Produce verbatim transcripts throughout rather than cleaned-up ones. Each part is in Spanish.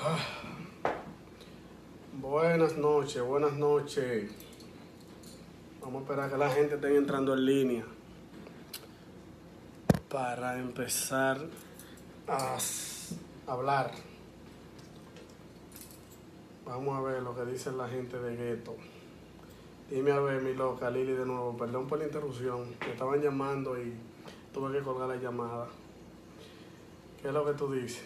Buenas noches, buenas noches. Vamos a esperar que la gente esté entrando en línea para empezar a hablar. Vamos a ver lo que dice la gente de Gueto. Dime a ver, mi loca, Lili, de nuevo. Perdón por la interrupción. Me estaban llamando y tuve que colgar la llamada. ¿Qué es lo que tú dices?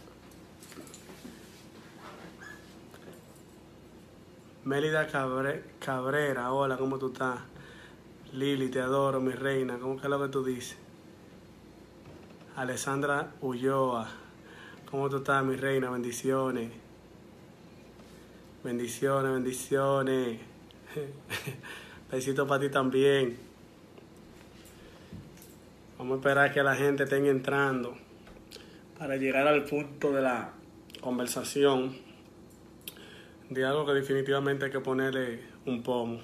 Mélida Cabre, Cabrera, hola, ¿cómo tú estás? Lili, te adoro, mi reina, ¿cómo que es lo que tú dices? Alessandra Ulloa, ¿cómo tú estás, mi reina? Bendiciones. Bendiciones, bendiciones. Besito para ti también. Vamos a esperar que la gente esté entrando para llegar al punto de la conversación de algo que definitivamente hay que ponerle un pomo.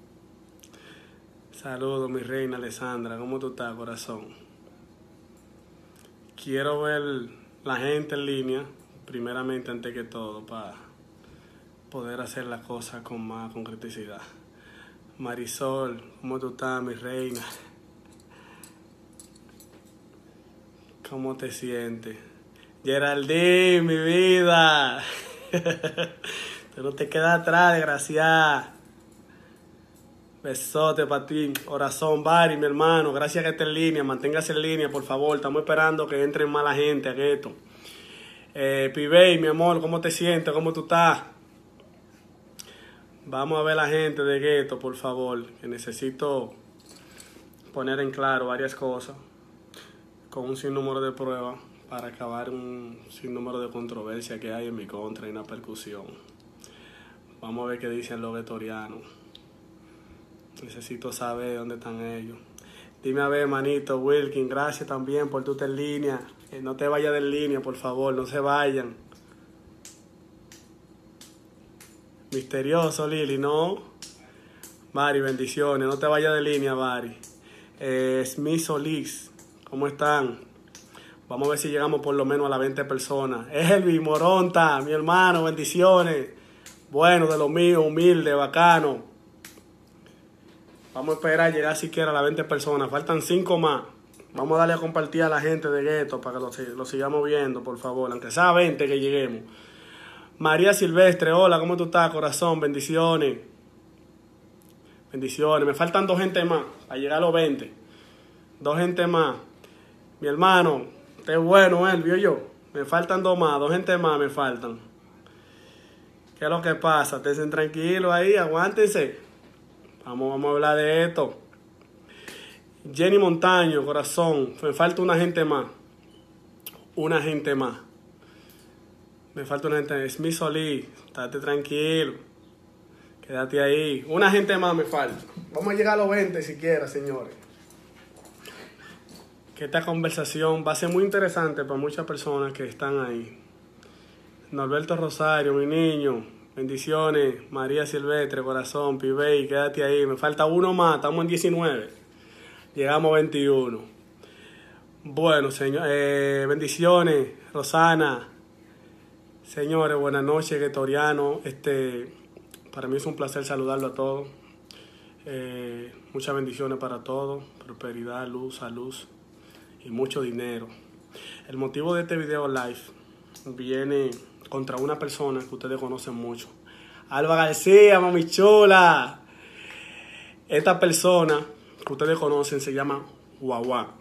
Saludos, mi reina Alessandra, ¿cómo tú estás, corazón? Quiero ver la gente en línea, primeramente, antes que todo, para poder hacer las cosas con más concreticidad. Marisol, ¿cómo tú estás, mi reina? ¿Cómo te sientes? Geraldine, mi vida. Tú no te quedas atrás, desgraciada. Besote para ti. Corazón, Bari, mi hermano. Gracias que esté en línea. Manténgase en línea, por favor. Estamos esperando que entren más la gente a Gueto. Eh, Pibey, mi amor, ¿cómo te sientes? ¿Cómo tú estás? Vamos a ver la gente de Gueto, por favor. Que necesito poner en claro varias cosas con un sinnúmero de pruebas para acabar un sinnúmero de controversia que hay en mi contra y una percusión. Vamos a ver qué dicen los guetorianos. Necesito saber dónde están ellos. Dime a ver, manito, Wilkin, gracias también por tu en línea. Eh, no te vayas de en línea, por favor, no se vayan. Misterioso, Lili, ¿no? Bari, bendiciones, no te vayas de línea, Bari. Eh, Smith Solís, ¿cómo están? Vamos a ver si llegamos por lo menos a las veinte personas. Elvi, Moronta, mi hermano, bendiciones. Bueno, de lo mío, humilde, bacano. Vamos a esperar llegar siquiera a las veinte personas. Faltan cinco más. Vamos a darle a compartir a la gente de Gueto para que lo, lo sigamos viendo, por favor. Aunque sea veinte que lleguemos. María Silvestre, hola, ¿cómo tú estás, corazón? Bendiciones. Bendiciones. Me faltan dos gente más para llegar a los veinte. Dos gente más. Mi hermano, qué bueno él, vio yo. Me faltan dos más, dos gente más me faltan. ¿Qué es lo que pasa? Estén tranquilos ahí, aguántense. Vamos, vamos a hablar de esto. Jenny Montaño, corazón, me falta una gente más. Una gente más. Me falta una gente más. Smith Solís, estate tranquilo. Quédate ahí. Una gente más me falta. Vamos a llegar a los veinte siquiera, señores. Que esta conversación va a ser muy interesante para muchas personas que están ahí. Norberto Rosario, mi niño, bendiciones. María Silvestre, corazón, Pibey, quédate ahí. Me falta uno más, estamos en diecinueve. Llegamos a veintiuno. Bueno, señor, eh, bendiciones, Rosana. Señores, buenas noches, guetoriano. Este, para mí es un placer saludarlo a todos. Eh, muchas bendiciones para todos. Prosperidad, luz, salud y mucho dinero. El motivo de este video live viene contra una persona que ustedes conocen mucho. Alba García, mami chula. Esta persona que ustedes conocen se llama Guagua.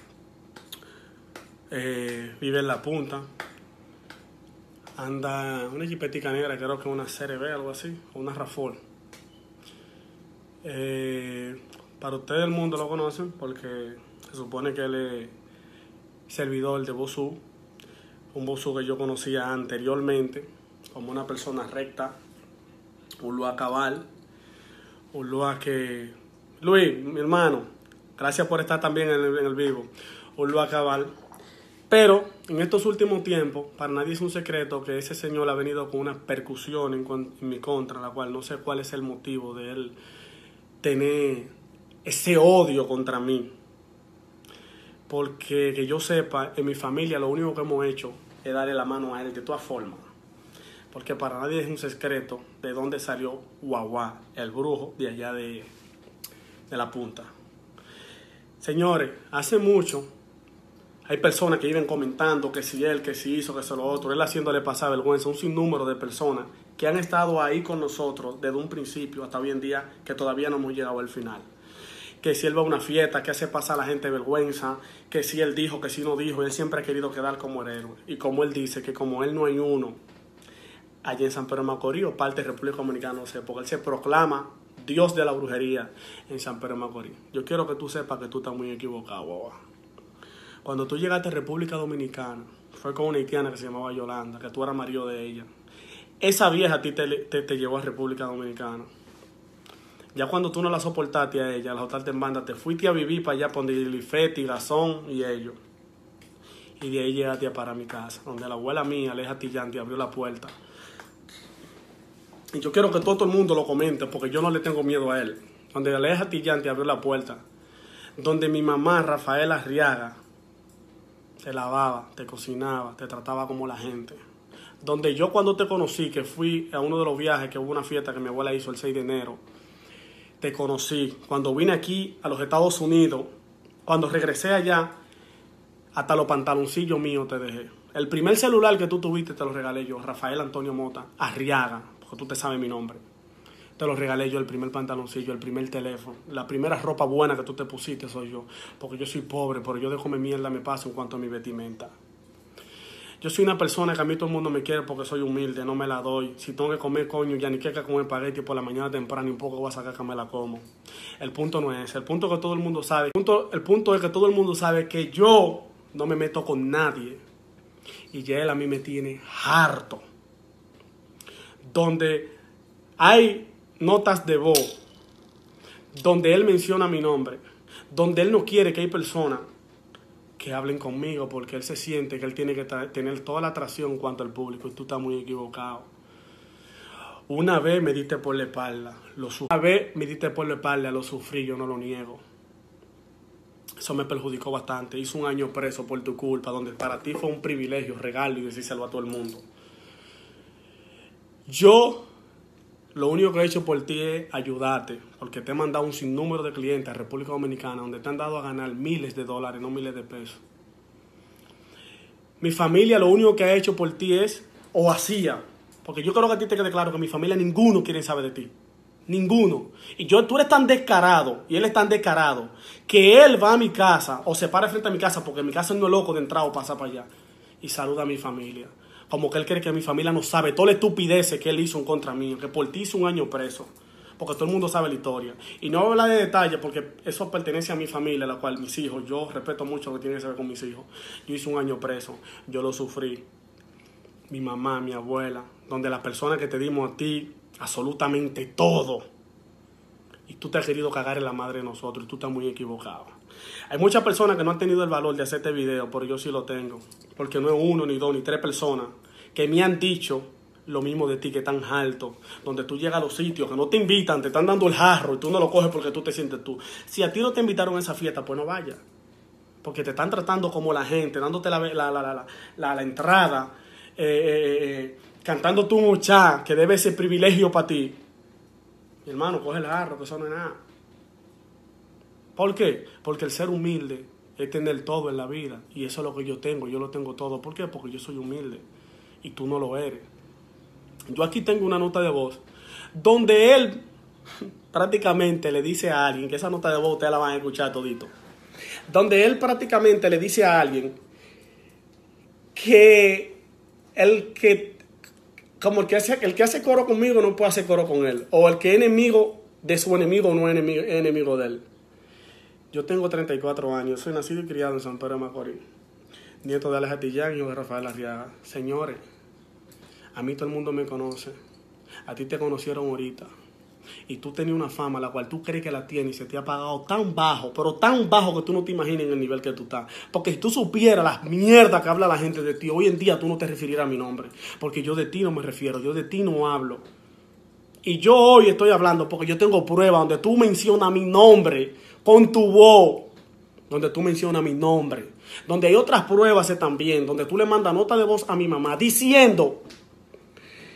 Eh, vive en La Punta. Anda una jipetica negra, creo que una C R B, algo así, o una RAV4. Eh, para ustedes el mundo lo conocen porque se supone que él es servidor de Bosú. Un Bosú que yo conocía anteriormente como una persona recta, un Lua cabal, un Lua que... Luis, mi hermano, gracias por estar también en el, en el vivo, un Lua cabal. Pero en estos últimos tiempos, para nadie es un secreto que ese señor ha venido con una percusión en, en mi contra, la cual no sé cuál es el motivo de él tener ese odio contra mí. Porque que yo sepa, en mi familia lo único que hemos hecho es darle la mano a él de todas formas. porque para nadie es un secreto de dónde salió Guaguá, el brujo de allá de, de la punta. Señores, hace mucho hay personas que viven comentando que si él, que si hizo, que si lo otro, él haciéndole pasar vergüenza, un sinnúmero de personas que han estado ahí con nosotros desde un principio hasta hoy en día, que todavía no hemos llegado al final. Que si él va a una fiesta, que hace pasar a la gente vergüenza, que si él dijo, que si no dijo, él siempre ha querido quedar como el héroe. Y como él dice, que como él no hay uno allá en San Pedro de Macorís o parte de República Dominicana, no sé, porque él se proclama Dios de la brujería en San Pedro de Macorís. Yo quiero que tú sepas que tú estás muy equivocado, boba. Cuando tú llegaste a República Dominicana, fue con una haitiana que se llamaba Yolanda, que tú eras marido de ella. Esa vieja a ti te, te, te llevó a República Dominicana. Ya cuando tú no la soportaste a ella, la soltaste en banda, te fuiste a vivir para allá, por donde Lifeti, Gazón y ellos. Y de ahí llegaste a para mi casa, donde la abuela mía, Aleja Tillanti, abrió la puerta. Y yo quiero que todo, todo el mundo lo comente, porque yo no le tengo miedo a él. Donde Aleja Tillanti abrió la puerta. Donde mi mamá, Rafaela Arriaga, te lavaba, te cocinaba, te trataba como la gente. Donde yo cuando te conocí, que fui a uno de los viajes, que hubo una fiesta que mi abuela hizo el seis de enero, te conocí. Cuando vine aquí a los Estados Unidos, cuando regresé allá, hasta los pantaloncillos míos te dejé. El primer celular que tú tuviste te lo regalé yo, Rafael Antonio Mota, Arriaga, porque tú te sabes mi nombre. Te lo regalé yo, el primer pantaloncillo, el primer teléfono. La primera ropa buena que tú te pusiste soy yo, porque yo soy pobre, pero yo de comer mierda me paso en cuanto a mi vestimenta. Yo soy una persona que a mí todo el mundo me quiere porque soy humilde, no me la doy. Si tengo que comer, coño, ya ni que comer espagueti por la mañana temprano, ni un poco voy a sacar que me la como. El punto no es ese. El punto es que todo el mundo sabe. El punto, el punto es que todo el mundo sabe que yo no me meto con nadie. Y ya él a mí me tiene harto. Donde hay notas de voz, donde él menciona mi nombre, donde él no quiere que hay personas que hablen conmigo porque él se siente que él tiene que tener toda la atracción en cuanto al público, y tú estás muy equivocado. Una vez me diste por la espalda, lo sufrí. Una vez me diste por la espalda, lo sufrí, yo no lo niego. Eso me perjudicó bastante. Hice un año preso por tu culpa, donde para ti fue un privilegio, regalo y decírselo a todo el mundo. Yo lo único que he hecho por ti es ayudarte, porque te he mandado un sinnúmero de clientes a República Dominicana donde te han dado a ganar miles de dólares, no miles de pesos. Mi familia lo único que ha hecho por ti es, o hacía, porque yo creo que a ti te quede claro que mi familia ninguno quiere saber de ti. Ninguno. Y yo, tú eres tan descarado, y él es tan descarado, que él va a mi casa, o se para frente a mi casa, porque mi casa no es loco de entrar o pasar para allá, y saluda a mi familia. Como que él cree que mi familia no sabe toda la estupidez que él hizo en contra mío, que por ti hizo un año preso, porque todo el mundo sabe la historia. Y no voy a hablar de detalles porque eso pertenece a mi familia, la cual mis hijos, yo respeto mucho lo que tiene que ver con mis hijos. Yo hice un año preso, yo lo sufrí. Mi mamá, mi abuela, donde las personas que te dimos a ti absolutamente todo. Y tú te has querido cagar en la madre de nosotros y tú estás muy equivocado. Hay muchas personas que no han tenido el valor de hacer este video, pero yo sí lo tengo. Porque no es uno, ni dos, ni tres personas que me han dicho lo mismo de ti, que tan alto, donde tú llegas a los sitios, que no te invitan, te están dando el jarro y tú no lo coges porque tú te sientes tú. Si a ti no te invitaron a esa fiesta, pues no vayas. Porque te están tratando como la gente, dándote la, la, la, la, la, la entrada, eh, eh, eh, cantando tu mucha, que debe ser privilegio para ti. Mi hermano, coge el jarro, que eso no es nada. ¿Por qué? Porque el ser humilde es tener todo en la vida. Y eso es lo que yo tengo, yo lo tengo todo. ¿Por qué? Porque yo soy humilde y tú no lo eres. Yo aquí tengo una nota de voz donde él prácticamente le dice a alguien, que esa nota de voz ustedes la van a escuchar todito, donde él prácticamente le dice a alguien que el que como el que hace, el que hace coro conmigo no puede hacer coro con él, o el que es enemigo de su enemigo no es enemigo, es enemigo de él. Yo tengo treinta y cuatro años, soy nacido y criado en San Pedro de Macorís, nieto de Aleja Tillanti y hijo de Rafael Arriaga. Señores, a mí todo el mundo me conoce, a ti te conocieron ahorita, y tú tenías una fama la cual tú crees que la tienes y se te ha pagado tan bajo, pero tan bajo que tú no te imaginas en el nivel que tú estás. Porque si tú supieras las mierdas que habla la gente de ti, hoy en día tú no te refirieras a mi nombre, porque yo de ti no me refiero, yo de ti no hablo. Y yo hoy estoy hablando porque yo tengo pruebas donde tú mencionas mi nombre con tu voz, donde tú mencionas mi nombre, donde hay otras pruebas también, donde tú le mandas nota de voz a mi mamá diciendo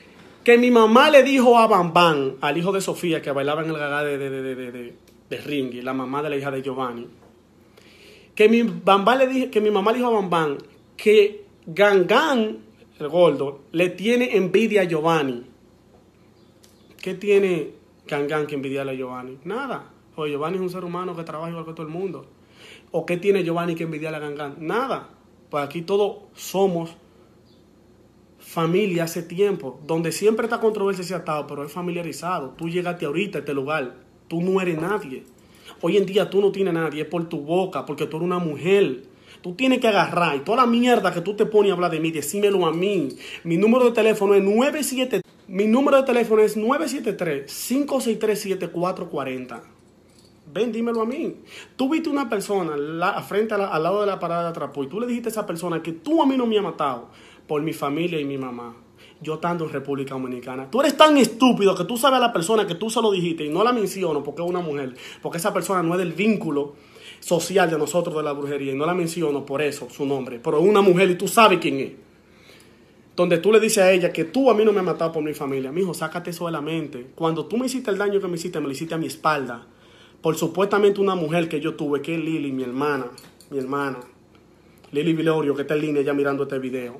que mi mamá le dijo a Bambán, al hijo de Sofía, que bailaba en el gagá de, de, de, de, de, de Ringy, la mamá de la hija de Giovanni, que mi, Bambán le dije, que mi mamá le dijo a Bambán que Gangán, el gordo, le tiene envidia a Giovanni. ¿Qué tiene Gangán que envidiarle a Giovanni? Nada. O Giovanni es un ser humano que trabaja igual que todo el mundo. ¿O qué tiene Giovanni que envidiarle a Gangán? Nada. Pues aquí todos somos familia hace tiempo, donde siempre esta controversia se ha estado, pero es familiarizado. Tú llegaste ahorita a este lugar, tú no eres nadie. Hoy en día tú no tienes nadie, es por tu boca, porque tú eres una mujer. Tú tienes que agarrar y toda la mierda que tú te pones a hablar de mí, decímelo a mí. Mi número de teléfono es nueve siete Mi número de teléfono es nueve siete tres, cinco seis tres, siete cuatro cuatro cero. Ven, dímelo a mí. Tú viste una persona la, frente a la, al lado de la parada de Atrapó y tú le dijiste a esa persona que tú a mí no me has matado por mi familia y mi mamá. Yo estando en República Dominicana. Tú eres tan estúpido que tú sabes a la persona que tú se lo dijiste y no la menciono porque es una mujer. Porque esa persona no es del vínculo social de nosotros de la brujería y no la menciono por eso, su nombre. Pero es una mujer y tú sabes quién es. Donde tú le dices a ella que tú a mí no me has matado por mi familia. Mijo, sácate eso de la mente. Cuando tú me hiciste el daño que me hiciste, me lo hiciste a mi espalda. Por supuestamente una mujer que yo tuve, que es Lili, mi hermana. Mi hermana. Lili Vilorio, que está en línea ya mirando este video.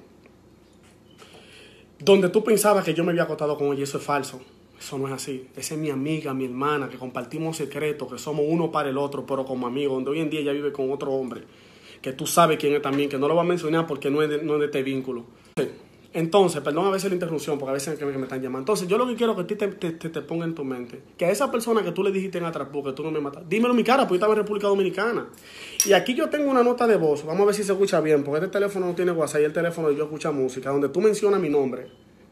Donde tú pensabas que yo me había acostado con ella, eso es falso. Eso no es así. Esa es mi amiga, mi hermana, que compartimos secretos, que somos uno para el otro, pero como amigos. Donde hoy en día ella vive con otro hombre. Que tú sabes quién es también, que no lo voy a mencionar porque no es de, no es de este vínculo. Entonces, perdón a veces la interrupción, porque a veces que me, que me están llamando. Entonces, yo lo que quiero es que a ti te, te, te, te ponga en tu mente que a esa persona que tú le dijiste en Atrapú, que tú no me matas, dímelo en mi cara, porque yo estaba en República Dominicana. Y aquí yo tengo una nota de voz, vamos a ver si se escucha bien, porque este teléfono no tiene WhatsApp y el teléfono de yo escucha música, donde tú mencionas mi nombre.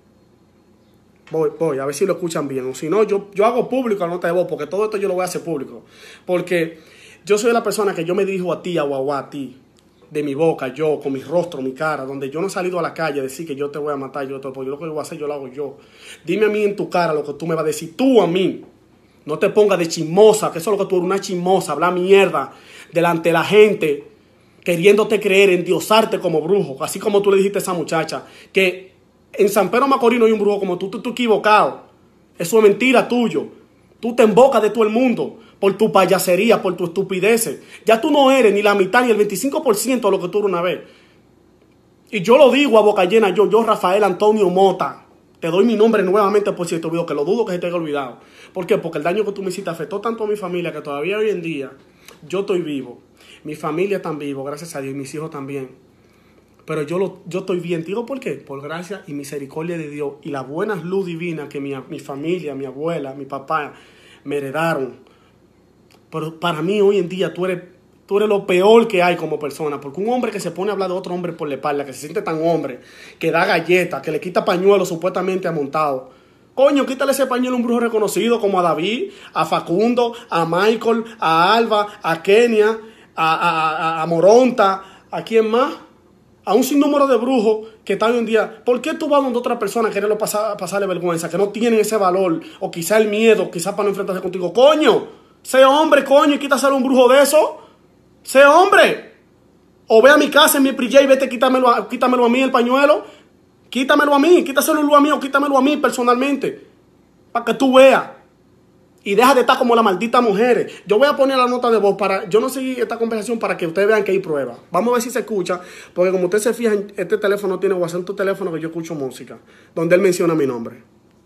Voy, voy, a ver si lo escuchan bien. O si no, yo, yo hago público la nota de voz, porque todo esto yo lo voy a hacer público. Porque yo soy la persona que yo me dirijo a ti, a guagua, a ti. De mi boca, yo, con mi rostro, mi cara, donde yo no he salido a la calle a decir que yo te voy a matar, yo te porque yo lo que voy a hacer, yo lo hago yo. Dime a mí en tu cara lo que tú me vas a decir, tú a mí. No te pongas de chismosa, que eso es lo que tú eres, una chismosa, habla mierda delante de la gente, queriéndote creer, endiosarte como brujo, así como tú le dijiste a esa muchacha, que en San Pedro Macorís no hay un brujo como tú, tú estás equivocado. Eso es mentira tuyo. Tú te embocas de todo el mundo por tu payasería, por tu estupidez. Ya tú no eres ni la mitad ni el veinticinco por ciento de lo que tú eres una vez. Y yo lo digo a boca llena, yo, yo Rafael Antonio Mota. Te doy mi nombre nuevamente por cierto video, que lo dudo que se te haya olvidado. ¿Por qué? Porque el daño que tú me hiciste afectó tanto a mi familia que todavía hoy en día yo estoy vivo. Mi familia está vivo, gracias a Dios, y mis hijos también. Pero yo, lo, yo estoy bien. ¿Te digo por qué? Por gracia y misericordia de Dios y la buena luz divina que mi, mi familia, mi abuela, mi papá me heredaron. Pero para mí hoy en día tú eres, tú eres lo peor que hay como persona. Porque un hombre que se pone a hablar de otro hombre por la espalda, que se siente tan hombre, que da galletas, que le quita pañuelos supuestamente amontados. Coño, quítale ese pañuelo a un brujo reconocido como a David, a Facundo, a Michael, a Alba, a Kenia, a, a, a, a Moronta, ¿a quién más? A un sinnúmero de brujos que están hoy en día. ¿Por qué tú vas donde otra persona a quererlo pasar, pasarle vergüenza? Que no tienen ese valor. O quizá el miedo, quizá para no enfrentarse contigo. ¡Coño! Sé hombre, coño, y quítaselo a un brujo de eso. Sé hombre. O ve a mi casa en mi prilla y vete, quítamelo a, quítamelo a mí el pañuelo. Quítamelo a mí, quítaselo a mí o quítamelo a mí personalmente. Para que tú veas. Y deja de estar como las malditas mujeres. Yo voy a poner la nota de voz para... Yo no seguí esta conversación para que ustedes vean que hay pruebas. Vamos a ver si se escucha. Porque como ustedes se fijan, este teléfono tiene WhatsApp, en tu teléfono que yo escucho música. Donde él menciona mi nombre.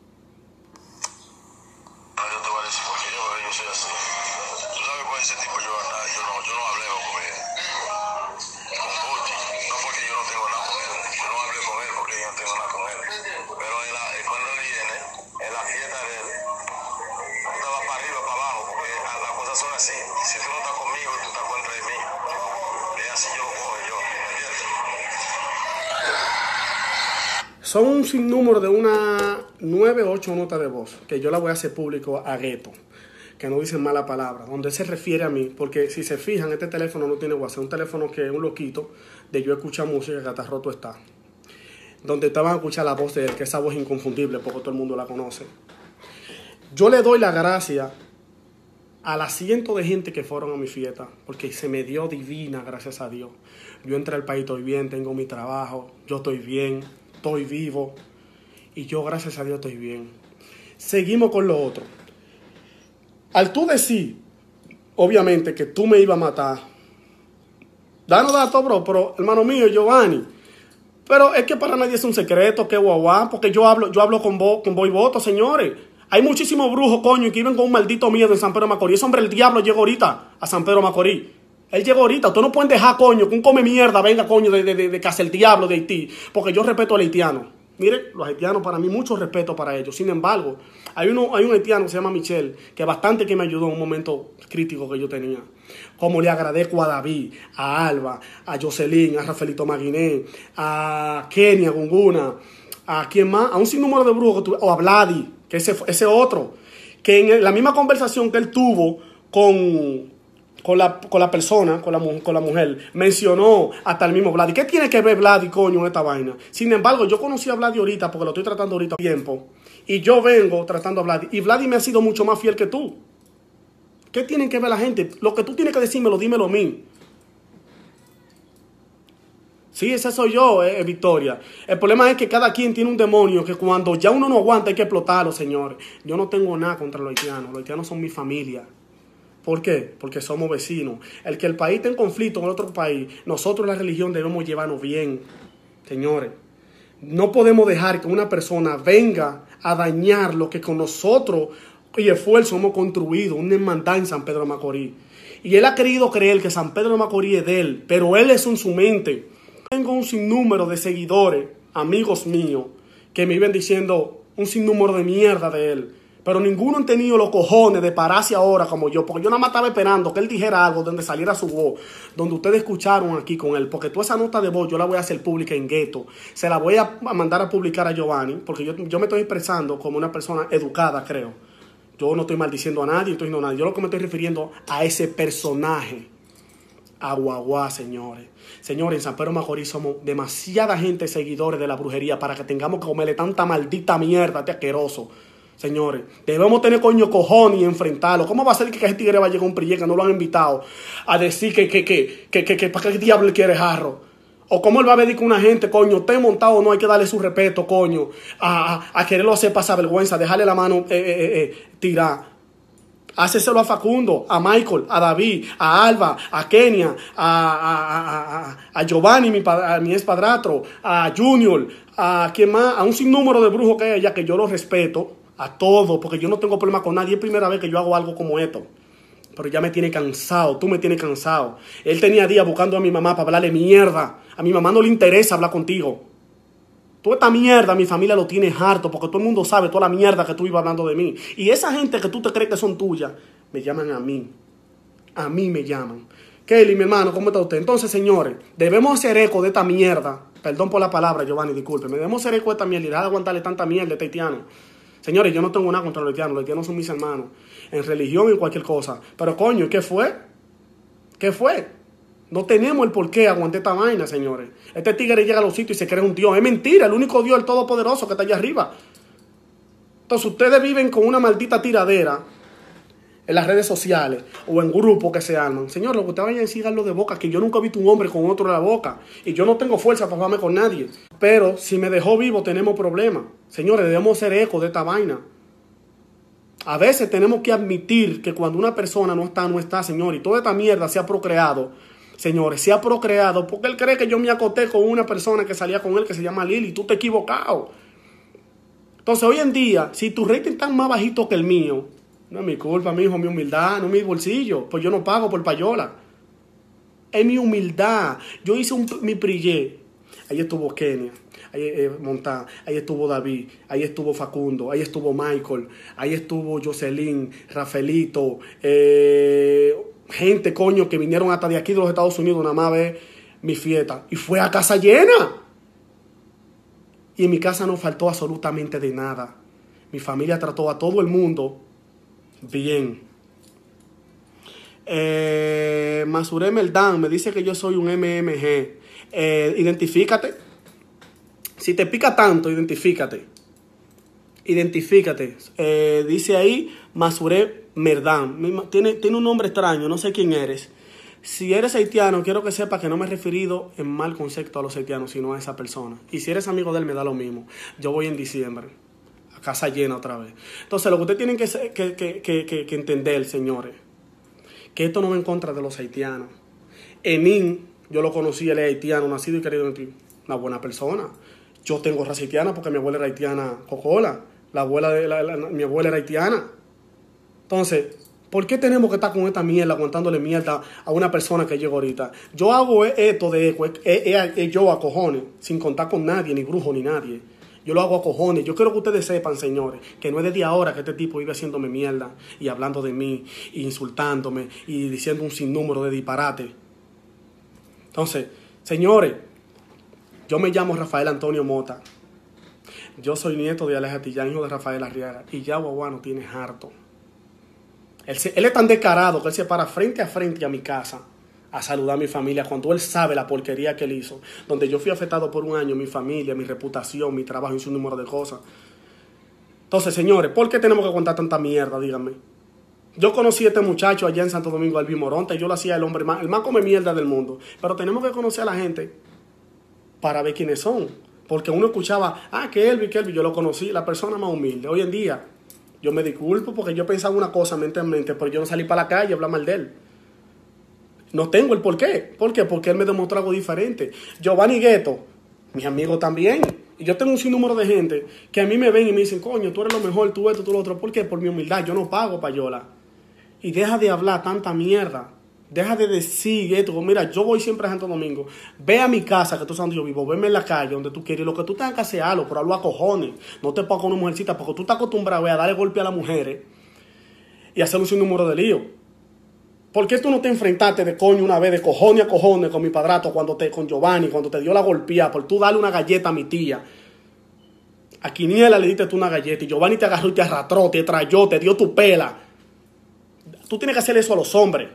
No, yo te voy a decir porque yo, yo soy así. Tú sabes con ese tipo yo, yo, no, yo no hablé con él. Con Gucci. No porque yo no tengo nada con él. Yo no hablé con él porque yo no tengo nada con él. Pero en la, cuando él viene, en la fiesta de él, estaba para arriba, para abajo, porque las cosas son así. Si tú no estás conmigo, tú estás contra de mí. Es así yo lo cojo yo, ¿entiendes? Son un sinnúmero de unas nueve o ocho notas de voz que yo la voy a hacer público a Gueto, que no dicen mala palabra, donde se refiere a mí, porque si se fijan, este teléfono no tiene WhatsApp, un teléfono que es un loquito de yo escuchar música que hasta roto está, donde te van a escuchar la voz de él, que esa voz es inconfundible porque todo el mundo la conoce. Yo le doy la gracia a la cientos de gente que fueron a mi fiesta, porque se me dio divina, gracias a Dios. Yo entré al país, estoy bien, tengo mi trabajo, yo estoy bien, estoy vivo. Y yo, gracias a Dios, estoy bien. Seguimos con lo otro. Al tú decir, obviamente, que tú me ibas a matar, danos datos, bro, pero hermano mío, Giovanni, pero es que para nadie es un secreto, que guau, porque yo hablo, yo hablo con vos, con vos y voto, señores. Hay muchísimos brujos, coño, que viven con un maldito miedo en San Pedro de Macorís. Ese hombre, el diablo, llegó ahorita a San Pedro de Macorís. Él llegó ahorita. Ustedes no pueden dejar, coño, que un come mierda venga, coño, de, de, de, de casa el diablo de Haití. Porque yo respeto al haitiano. Miren, los haitianos, para mí, mucho respeto para ellos. Sin embargo, hay, uno, hay un haitiano que se llama Michel, que bastante que me ayudó en un momento crítico que yo tenía. Como le agradezco a David, a Alba, a Jocelyn, a Rafaelito Maguiné, a Kenia Gunguna, a quién más, a un sinnúmero de brujos, que tuve, o a Vladi, que ese, ese otro, que en la misma conversación que él tuvo con, con, la, con la persona, con la, con la mujer, mencionó hasta el mismo Vladi. ¿Qué tiene que ver Vladi, coño, en esta vaina? Sin embargo, yo conocí a Vladi ahorita, porque lo estoy tratando ahorita a tiempo, y yo vengo tratando a Vladi, y Vladi me ha sido mucho más fiel que tú. ¿Qué tienen que ver la gente? Lo que tú tienes que decírmelo, dímelo a mí. Sí, ese soy yo, eh, Victoria. El problema es que cada quien tiene un demonio que cuando ya uno no aguanta hay que explotarlo, señores. Yo no tengo nada contra los haitianos. Los haitianos son mi familia. ¿Por qué? Porque somos vecinos. El que el país esté en conflicto con otro país, nosotros la religión debemos llevarnos bien, señores. No podemos dejar que una persona venga a dañar lo que con nosotros y esfuerzo hemos construido, una hermandad en San Pedro de Macorís. Y él ha querido creer que San Pedro de Macorís es de él, pero él es en su mente. Tengo un sinnúmero de seguidores, amigos míos, que me iban diciendo un sinnúmero de mierda de él. Pero ninguno han tenido los cojones de pararse ahora como yo. Porque yo nada más estaba esperando que él dijera algo donde saliera su voz. Donde ustedes escucharon aquí con él. Porque toda esa nota de voz yo la voy a hacer pública en Gueto. Se la voy a mandar a publicar a Giovanni. Porque yo, yo me estoy expresando como una persona educada, creo. Yo no estoy maldiciendo a nadie, estoy no a nadie. Yo lo que me estoy refiriendo a ese personaje. A Guaguá, señores. Señores, en San Pedro de Macorís somos demasiada gente seguidores de la brujería para que tengamos que comerle tanta maldita mierda a este asqueroso. Señores, debemos tener coño cojones y enfrentarlo. ¿Cómo va a ser que ese tigre va a llegar a un prille que no lo han invitado a decir que, que, que, que, que, que para qué diablo le quiere jarro? O cómo él va a venir con una gente, coño, esté montado o no, hay que darle su respeto, coño, a, a, a quererlo hacer pasar vergüenza, dejarle la mano eh, eh, eh, tirar. Háceselo a Facundo, a Michael, a David, a Alba, a Kenia, a, a, a, a Giovanni, mi, a mi ex padrastro, a Junior, a quien más, a un sinnúmero de brujos que hay allá que yo los respeto, a todos, porque yo no tengo problema con nadie. Es primera vez que yo hago algo como esto. Pero ya me tiene cansado, tú me tienes cansado. Él tenía días buscando a mi mamá para hablarle mierda. A mi mamá no le interesa hablar contigo. Toda esta mierda mi familia lo tiene harto porque todo el mundo sabe toda la mierda que tú ibas hablando de mí. Y esa gente que tú te crees que son tuyas, me llaman a mí. A mí me llaman. Kelly, mi hermano, ¿cómo está usted? Entonces, señores, debemos hacer eco de esta mierda. Perdón por la palabra, Giovanni, discúlpeme. Debemos hacer eco de esta mierda y dejar de aguantarle tanta mierda a este haitiano. Señores, yo no tengo nada contra los haitianos. Los haitianos son mis hermanos. En religión y en cualquier cosa. Pero, coño, ¿qué fue? ¿Qué fue? No tenemos el por qué aguantar esta vaina, señores. Este tigre llega a los sitios y se cree un Dios. Es mentira, el único Dios, el todopoderoso que está allá arriba. Entonces ustedes viven con una maldita tiradera en las redes sociales o en grupos que se arman. Señor, lo que ustedes vayan a decir lo de boca, que yo nunca he visto un hombre con otro en la boca. Y yo no tengo fuerza para hablarme con nadie. Pero si me dejó vivo tenemos problemas. Señores, debemos hacer eco de esta vaina. A veces tenemos que admitir que cuando una persona no está, no está, señor. Y toda esta mierda se ha procreado. Señores, se ha procreado porque él cree que yo me acosté con una persona que salía con él que se llama Lili. Tú te has equivocado. Entonces, hoy en día, si tu rating está más bajito que el mío, no es mi culpa, mi hijo, mi humildad, no es mi bolsillo. Pues yo no pago por payola. Es mi humildad. Yo hice un, mi prillé. Ahí estuvo Kenia, ahí eh, Montá, ahí estuvo David, ahí estuvo Facundo, ahí estuvo Michael, ahí estuvo Jocelyn, Rafaelito, eh... gente, coño, que vinieron hasta de aquí de los Estados Unidos nada más a ver mi fiesta. Y fue a casa llena. Y en mi casa no faltó absolutamente de nada. Mi familia trató a todo el mundo bien. Eh, Masuré Meldán me dice que yo soy un M M G. Eh, identifícate. Si te pica tanto, identifícate. Identifícate. Eh, dice ahí Masuré Merdán. Tiene, tiene un nombre extraño, no sé quién eres. Si eres haitiano, quiero que sepas que no me he referido en mal concepto a los haitianos, sino a esa persona. Y si eres amigo de él, me da lo mismo. Yo voy en diciembre, a casa llena otra vez. Entonces, lo que ustedes tienen que, que, que, que, que, que entender, señores, que esto no va en contra de los haitianos. Enin, yo lo conocí, él es haitiano, nacido y querido en ti. Una buena persona. Yo tengo raza haitiana porque mi abuela era haitiana cocola. La abuela de la, la, mi abuela era haitiana. Entonces, ¿por qué tenemos que estar con esta mierda, aguantándole mierda a una persona que llegó ahorita? Yo hago esto de eco, es, es, es yo a cojones, sin contar con nadie, ni brujo, ni nadie. Yo lo hago a cojones. Yo quiero que ustedes sepan, señores, que no es desde ahora que este tipo vive haciéndome mierda y hablando de mí, y insultándome y diciendo un sinnúmero de disparates. Entonces, señores, yo me llamo Rafael Antonio Mota. Yo soy nieto de Aleja Tillán, hijo de Rafael Arriaga. Y ya Guagua no tiene harto. Él, se, él es tan descarado que él se para frente a frente a mi casa a saludar a mi familia cuando él sabe la porquería que él hizo. Donde yo fui afectado por un año, mi familia, mi reputación, mi trabajo y un número de cosas. Entonces, señores, ¿por qué tenemos que contar tanta mierda? Díganme. Yo conocí a este muchacho allá en Santo Domingo, Alvin Moronta, y yo lo hacía el hombre más, el más come mierda del mundo. Pero tenemos que conocer a la gente para ver quiénes son. Porque uno escuchaba, ah, que Elvi, que Elvi, yo lo conocí, la persona más humilde. Hoy en día, yo me disculpo porque yo pensaba una cosa mente en mente, pero yo no salí para la calle a hablar mal de él. No tengo el por qué. ¿Por qué? Porque él me demostró algo diferente. Giovanni Gueto, mis amigos también. Y yo tengo un sinnúmero de gente que a mí me ven y me dicen, coño, tú eres lo mejor, tú esto, tú lo otro. ¿Por qué? Por mi humildad. Yo no pago payola. Y deja de hablar tanta mierda. Deja de decir esto. Mira, yo voy siempre a Santo Domingo. Ve a mi casa, que tú sabes donde yo vivo. Veme en la calle, donde tú quieres. Lo que tú tengas que hacer, hazlo, pero hazlo a cojones. No te pongas con una mujercita, porque tú estás acostumbrado a darle golpe a las mujeres y hacer un sinnúmero de lío. ¿Por qué tú no te enfrentaste de coño una vez, de cojones a cojones con mi padrastro, cuando te, con Giovanni, cuando te dio la golpeada, por tú darle una galleta a mi tía? A Quiniela le diste tú una galleta y Giovanni te agarró y te arrastró, te trayó, te dio tu pela. Tú tienes que hacer eso a los hombres.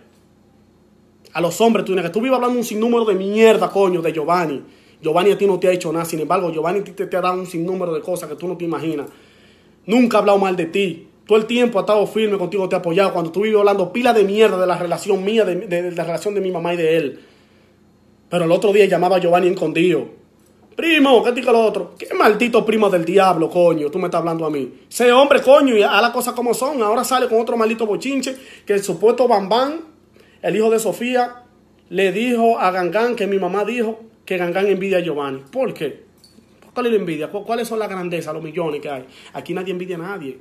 A los hombres, tú tienes que... Tú vives hablando un sinnúmero de mierda, coño, de Giovanni. Giovanni a ti no te ha hecho nada. Sin embargo, Giovanni te, te ha dado un sinnúmero de cosas que tú no te imaginas. Nunca ha hablado mal de ti. Todo el tiempo ha estado firme contigo, te ha apoyado. Cuando tú vives hablando pila de mierda de la relación mía, de, de, de la relación de mi mamá y de él. Pero el otro día llamaba a Giovanni escondido. Primo, ¿qué dice lo otro? ¿Qué maldito primo del diablo, coño? Tú me estás hablando a mí. Sé hombre, coño, y haz las cosas como son. Ahora sale con otro maldito bochinche que el supuesto Bambán, el hijo de Sofía, le dijo a Gangán que mi mamá dijo que Gangán envidia a Giovanni. ¿Por qué? ¿Cuál es la envidia? ¿Cuáles son las grandezas, los millones que hay? Aquí nadie envidia a nadie.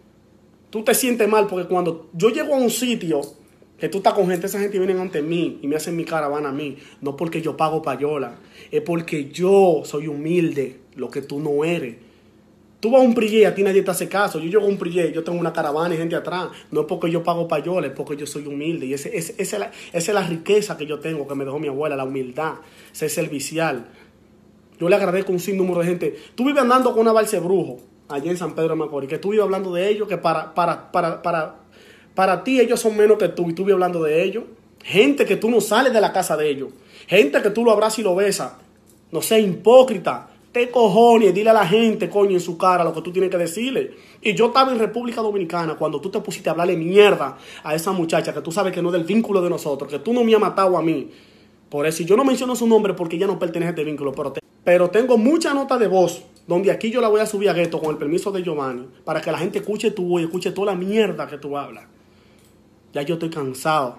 Tú te sientes mal porque cuando yo llego a un sitio que tú estás con gente, esa gente viene ante mí y me hacen mi caravana a mí. No porque yo pago payola, es porque yo soy humilde, lo que tú no eres. Tú vas a un prillé, a ti nadie te hace caso. Yo llego a un prillé, yo tengo una caravana y gente atrás. No es porque yo pago payola, es porque yo soy humilde. Y ese, ese, ese, esa, esa es la riqueza que yo tengo, que me dejó mi abuela, la humildad, ser servicial. Yo le agradezco a un sinnúmero de gente. Tú vives andando con una balsa de brujo allá en San Pedro de Macorís, que tú vives hablando de ellos, que para, para, para, para, para ti ellos son menos que tú, y tú vives hablando de ellos. Gente que tú no sales de la casa de ellos. Gente que tú lo abrazas y lo besas. No seas hipócrita. Te cojones, dile a la gente, coño, en su cara lo que tú tienes que decirle. Y yo estaba en República Dominicana cuando tú te pusiste a hablarle mierda a esa muchacha que tú sabes que no es del vínculo de nosotros, que tú no me has matado a mí. Por eso yo no menciono su nombre porque ya no pertenece a este vínculo, pero, te, pero tengo mucha nota de voz donde aquí yo la voy a subir a Gueto con el permiso de Giovanni para que la gente escuche tu voz y escuche toda la mierda que tú hablas. Ya yo estoy cansado.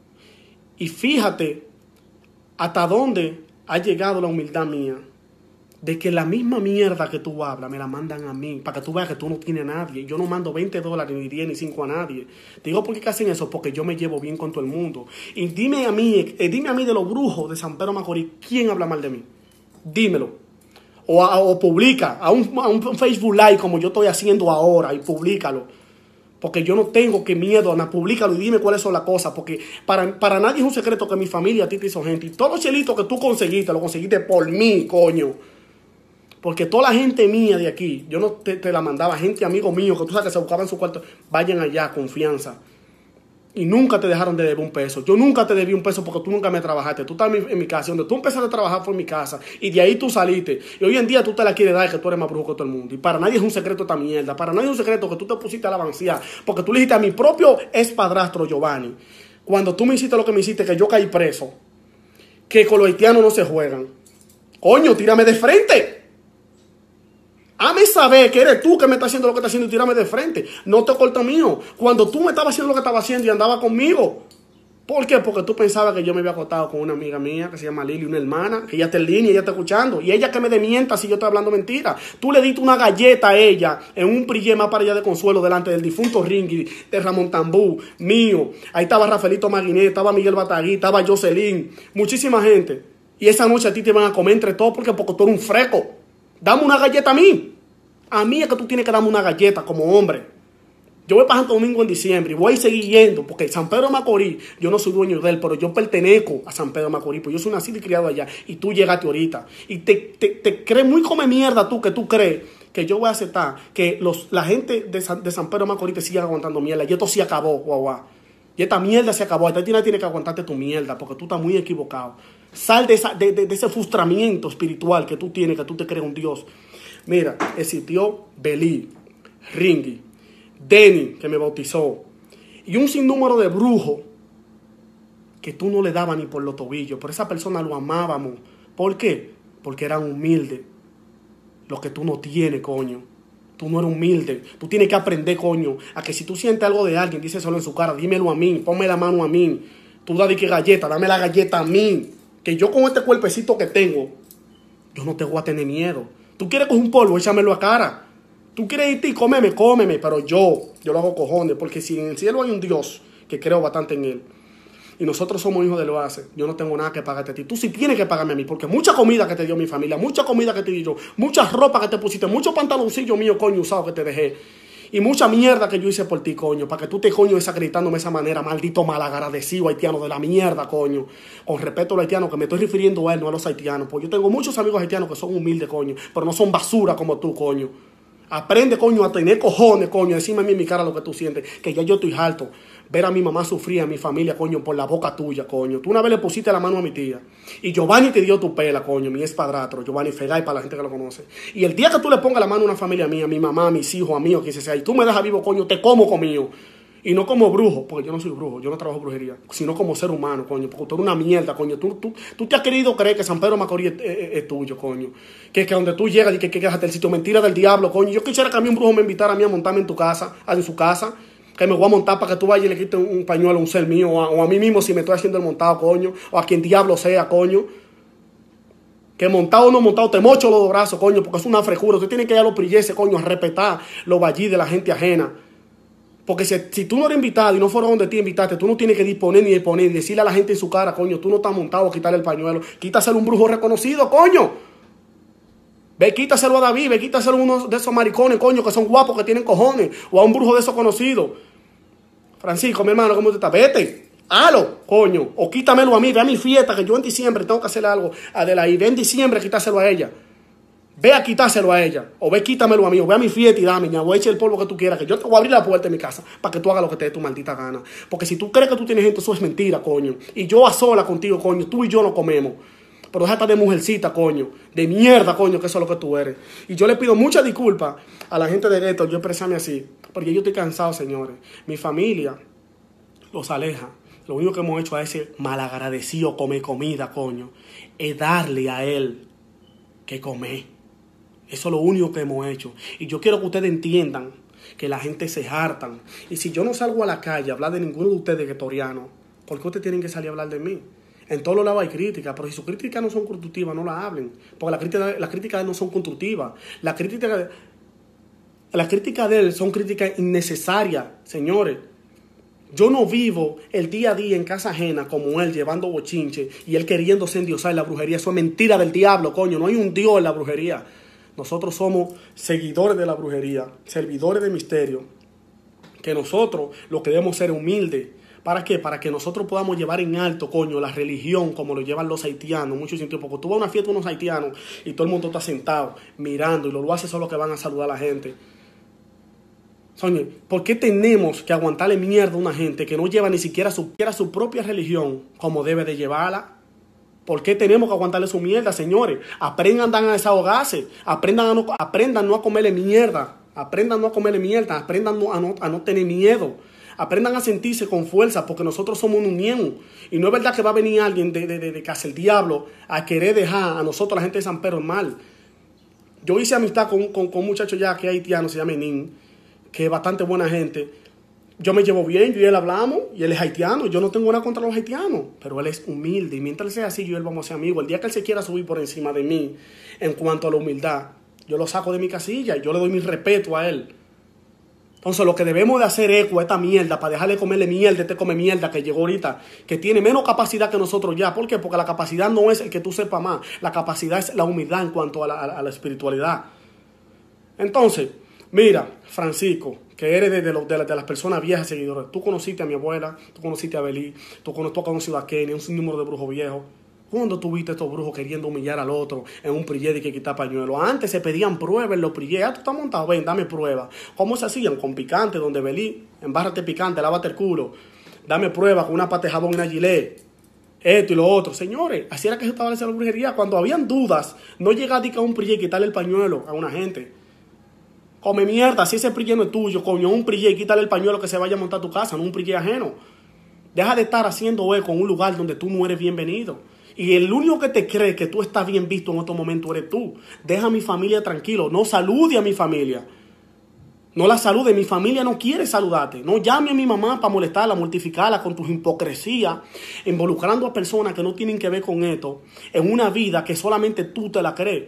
Y fíjate hasta dónde ha llegado la humildad mía. De que la misma mierda que tú hablas me la mandan a mí, para que tú veas que tú no tienes a nadie. Yo no mando veinte dólares, ni diez, ni cinco a nadie. Te digo por qué hacen eso, porque yo me llevo bien con todo el mundo. Y dime a mí, eh, dime a mí de los brujos de San Pedro Macorís, ¿quién habla mal de mí? Dímelo. O, a, o publica a un, a un Facebook Live como yo estoy haciendo ahora y públicalo. Porque yo no tengo que miedo, nada, públicalo y dime cuáles son las cosas. Porque para, para nadie es un secreto que mi familia a ti te hizo gente. Y todos los chelitos que tú conseguiste, lo conseguiste por mí, coño. Porque toda la gente mía de aquí, yo no te, te la mandaba, gente amigo mío, que tú sabes que se buscaban en su cuarto, vayan allá, confianza. Y nunca te dejaron de deber un peso. Yo nunca te debí un peso porque tú nunca me trabajaste. Tú estás en mi, en mi casa. Donde tú empezaste a trabajar fue en mi casa. Y de ahí tú saliste. Y hoy en día tú te la quieres dar que tú eres más brujo que todo el mundo. Y para nadie es un secreto esta mierda. Para nadie es un secreto que tú te pusiste a la avancía. Porque tú le dijiste a mi propio expadrastro Giovanni. cuando tú me hiciste lo que me hiciste, que yo caí preso, que con los haitianos no se juegan. Coño, tírame de frente. Hame saber que eres tú que me estás haciendo lo que estás haciendo y tírame de frente. No te corto mío. Cuando tú me estabas haciendo lo que estabas haciendo y andaba conmigo. ¿Por qué? Porque tú pensabas que yo me había acostado con una amiga mía que se llama Lili, una hermana, que ella está en línea, ella está escuchando. Y ella que me demienta si yo estoy hablando mentira. Tú le diste una galleta a ella en un prillé más para allá de Consuelo delante del difunto Ringy, de Ramón Tambú, mío. Ahí estaba Rafaelito Maguiné, estaba Miguel Batagui, estaba Jocelyn, muchísima gente. Y esa noche a ti te van a comer entre todos porque, porque tú eres un freco. Dame una galleta a mí. A mí es que tú tienes que darme una galleta como hombre. Yo voy para Santo Domingo en diciembre y voy a seguir yendo porque San Pedro de Macorís, yo no soy dueño de él, pero yo pertenezco a San Pedro de Macorís, pues yo soy nacido y criado allá y tú llegaste ahorita. Y te, te, te crees muy come mierda tú, que tú crees que yo voy a aceptar que los, la gente de San, de San Pedro de Macorís te siga aguantando mierda. Y esto sí acabó, guau, guau. Y esta mierda se acabó. Esta tiene que aguantarte tu mierda porque tú estás muy equivocado. Sal de, esa, de, de, de ese frustramiento espiritual que tú tienes, que tú te crees un Dios. Mira, existió Belí, Ringy, Denny, que me bautizó, y un sinnúmero de brujos que tú no le dabas ni por los tobillos. Por esa persona lo amábamos. ¿Por qué? Porque eran humildes. Lo que tú no tienes, coño. Tú no eres humilde. Tú tienes que aprender, coño, a que si tú sientes algo de alguien, díselo en su cara, dímelo a mí, ponme la mano a mí. Tú dame que galleta, dame la galleta a mí. Que yo con este cuerpecito que tengo, yo no te voy a tener miedo. Tú quieres coger un polvo, échamelo a cara. Tú quieres irte y cómeme, cómeme, pero yo, yo lo hago cojones, porque si en el cielo hay un Dios, que creo bastante en él, y nosotros somos hijos de lo hace, yo no tengo nada que pagarte a ti. Tú sí tienes que pagarme a mí, porque mucha comida que te dio mi familia, mucha comida que te di yo, mucha ropa que te pusiste, muchos pantaloncillos míos, coño, usados que te dejé, y mucha mierda que yo hice por ti, coño, para que tú te, coño, desacreditándome de esa manera, maldito malagradecido haitiano de la mierda, coño. Con respeto a los haitianos, que me estoy refiriendo a él, no a los haitianos, porque yo tengo muchos amigos haitianos que son humildes, coño, pero no son basura como tú, coño. Aprende, coño, a tener cojones, coño, decime a mí en mi cara lo que tú sientes, que ya yo estoy harto. Ver a mi mamá sufrir, a mi familia, coño, por la boca tuya, coño. Tú una vez le pusiste la mano a mi tía. Y Giovanni te dio tu pela, coño, mi expadrastro, Giovanni Fegay, para la gente que lo conoce. Y el día que tú le pongas la mano a una familia mía, a mi mamá, a mis hijos, a mí, o quien sea, y tú me dejas vivo, coño, te como conmigo. Y no como brujo, porque yo no soy brujo, yo no trabajo brujería, sino como ser humano, coño, porque tú eres una mierda, coño. Tú, tú, tú te has querido creer que San Pedro de Macorís es, es, es tuyo, coño. Que, que donde tú llegas y que, que, que hasta el sitio mentira del diablo, coño. Yo quisiera que a mí un brujo me invitara a mí a montarme en tu casa, en su casa, que me voy a montar para que tú vayas y le quites un, un pañuelo a un ser mío, o a, o a mí mismo si me estoy haciendo el montado, coño, o a quien diablo sea, coño. Que montado o no montado, te mocho los dos brazos, coño, porque es una frescura. Usted tiene que ir a los prilleses, coño, a respetar los vallís de la gente ajena. Porque si, si tú no eres invitado y no fueron donde te invitaste, tú no tienes que disponer ni disponer y decirle a la gente en su cara, coño, tú no estás montado a quitarle el pañuelo. Quítaselo a un brujo reconocido, coño. Ve, quítaselo a David, ve, quítaselo a uno de esos maricones, coño, que son guapos, que tienen cojones. O a un brujo de esos conocidos. Francisco, mi hermano, ¿cómo te estás? Vete, halo, coño. O quítamelo a mí, ve a mi fiesta, que yo en diciembre tengo que hacerle algo a Adelaide. Ve en diciembre, quítaselo a ella. Ve a quitárselo a ella. O ve, quítamelo a mí. O ve a mi fiesta y dame, ña. Voy a echar el polvo que tú quieras. Que yo te voy a abrir la puerta de mi casa para que tú hagas lo que te dé tu maldita gana. Porque si tú crees que tú tienes gente, eso es mentira, coño. Y yo a sola contigo, coño. Tú y yo no comemos. Pero deja de mujercita, coño. De mierda, coño, que eso es lo que tú eres. Y yo le pido muchas disculpas a la gente de Gueto. Yo expresarme así. Porque yo estoy cansado, señores. Mi familia los aleja. Lo único que hemos hecho a ese malagradecido comer comida, coño, es darle a él que comer. Eso es lo único que hemos hecho. Y yo quiero que ustedes entiendan que la gente se hartan. Y si yo no salgo a la calle a hablar de ninguno de ustedes guetorianos, ¿por qué ustedes tienen que salir a hablar de mí? En todos los lados hay críticas, pero si sus críticas no son constructivas, no las hablen. Porque las críticas, las críticas no son constructivas. Las críticas, las críticas de él son críticas innecesarias, señores. Yo no vivo el día a día en casa ajena como él, llevando bochinche y él queriéndose endiosar en la brujería. Eso es mentira del diablo, coño. No hay un Dios en la brujería. Nosotros somos seguidores de la brujería, servidores de misterio. Que nosotros lo que debemos ser humildes. ¿Para qué? Para que nosotros podamos llevar en alto, coño, la religión como lo llevan los haitianos. Muchos sentidos. Porque tú vas a una fiesta de unos haitianos y todo el mundo está sentado, mirando, y lo hace solo que van a saludar a la gente. Soñe, ¿por qué tenemos que aguantarle mierda a una gente que no lleva ni siquiera su, siquiera su propia religión como debe de llevarla? ¿Por qué tenemos que aguantarle su mierda, señores? Aprendan a desahogarse. Aprendan a no, aprendan no a comerle mierda. Aprendan no a comerle mierda. Aprendan no, a, no, a no tener miedo. Aprendan a sentirse con fuerza porque nosotros somos una unión. Y no es verdad que va a venir alguien de, de, de, de casa el diablo a querer dejar a nosotros, la gente de San Pedro, mal. Yo hice amistad con, con, con un muchacho ya que es haitiano, se llama Nin, que es bastante buena gente. Yo me llevo bien, yo y él hablamos, y él es haitiano. Yo no tengo nada contra los haitianos, pero él es humilde. Y mientras él sea así, yo y él vamos a ser amigos. El día que él se quiera subir por encima de mí, en cuanto a la humildad, yo lo saco de mi casilla y yo le doy mi respeto a él. Entonces, lo que debemos de hacer eco a esta mierda, para dejarle comerle mierda, este come mierda que llegó ahorita, que tiene menos capacidad que nosotros ya. ¿Por qué? Porque la capacidad no es el que tú sepas más. La capacidad es la humildad en cuanto a la, a la espiritualidad. Entonces, mira, Francisco, que eres de, de, de, de las personas viejas seguidoras. Tú conociste a mi abuela, tú conociste a Belí, tú, tú has conocido a Kenny, un sinnúmero de brujos viejos. ¿Cuándo tuviste estos brujos queriendo humillar al otro en un prillé de que quitar pañuelo? Antes se pedían pruebas en los prillés. Ah, tú estás montado, ven, dame pruebas. ¿Cómo se hacían? Con picante, donde Belí, embárrate picante, lávate el culo. Dame pruebas con una pata de jabón y una gilet. Esto y lo otro. Señores, así era que se estaba haciendo la brujería. Cuando habían dudas, no llegaste a un prillé y quitarle el pañuelo a una gente. Come mierda, si ese prillé no es tuyo, coño, un prillé y quítale el pañuelo que se vaya a montar a tu casa, no un prillé ajeno. Deja de estar haciendo eco en un lugar donde tú no eres bienvenido. Y el único que te cree que tú estás bien visto en otro momento eres tú. Deja a mi familia tranquilo, no salude a mi familia. No la salude, mi familia no quiere saludarte. No llame a mi mamá para molestarla, mortificarla con tus hipocresías, involucrando a personas que no tienen que ver con esto, en una vida que solamente tú te la crees.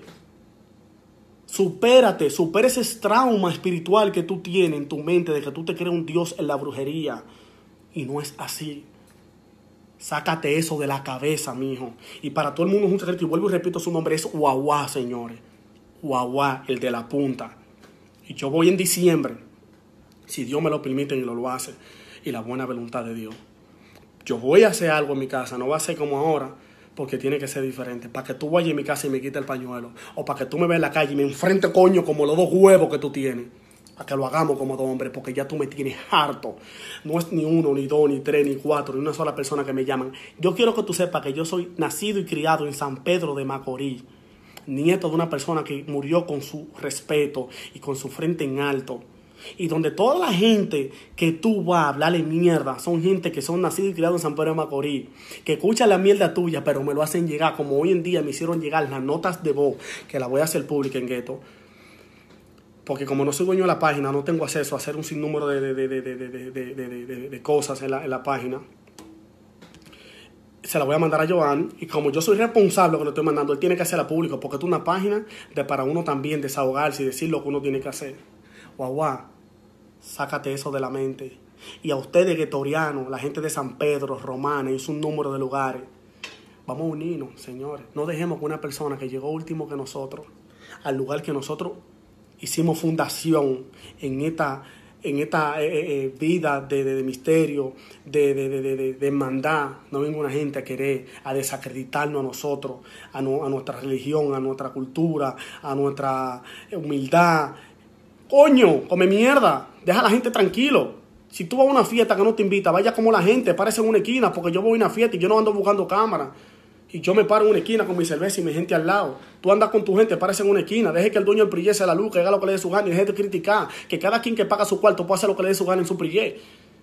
Supérate, supera ese trauma espiritual que tú tienes en tu mente de que tú te crees un Dios en la brujería. Y no es así. Sácate eso de la cabeza, mijo. Y para todo el mundo es un secreto, y vuelvo y repito su nombre, es Guaguá, señores. Guaguá, el de la punta. Y yo voy en diciembre, si Dios me lo permite y lo, lo hace, y la buena voluntad de Dios. Yo voy a hacer algo en mi casa, no va a ser como ahora, porque tiene que ser diferente. Para que tú vayas en mi casa y me quites el pañuelo. O para que tú me veas en la calle y me enfrente, coño, como los dos huevos que tú tienes. Para que lo hagamos como dos hombres, porque ya tú me tienes harto. No es ni uno, ni dos, ni tres, ni cuatro, ni una sola persona que me llaman. Yo quiero que tú sepas que yo soy nacido y criado en San Pedro de Macorís. Nieto de una persona que murió con su respeto y con su frente en alto. Y donde toda la gente que tú vas a hablarle mierda son gente que son nacidos y criados en San Pedro de Macorís, que escuchan la mierda tuya, pero me lo hacen llegar, como hoy en día me hicieron llegar las notas de voz, que las voy a hacer pública en Gueto, porque como no soy dueño de la página, no tengo acceso a hacer un sinnúmero de, de, de, de, de, de, de, de, de, de cosas en la, en la página. Se la voy a mandar a Joan, y como yo soy responsable de lo que le estoy mandando, él tiene que hacerla pública, porque es una página de para uno también desahogarse y decir lo que uno tiene que hacer. Guau, guau. Sácate eso de la mente. Y a ustedes, guetorianos, la gente de San Pedro, Romana, y un número de lugares, vamos a unirnos, señores. No dejemos que una persona que llegó último que nosotros, al lugar que nosotros hicimos fundación en esta, en esta eh, eh, vida de, de, de misterio, de, de, de, de, de hermandad, no venga una gente a querer, a desacreditarnos a nosotros, a, no, a nuestra religión, a nuestra cultura, a nuestra humildad. Coño, come mierda, deja a la gente tranquilo. Si tú vas a una fiesta que no te invita, vaya como la gente, párese en una esquina, porque yo voy a una fiesta y yo no ando buscando cámara. Y yo me paro en una esquina con mi cerveza y mi gente al lado. Tú andas con tu gente, párese en una esquina, deje que el dueño del prillé se la luz, que haga lo que le dé su gana y deje de criticar. Que cada quien que paga su cuarto puede hacer lo que le dé su gana en su prillé.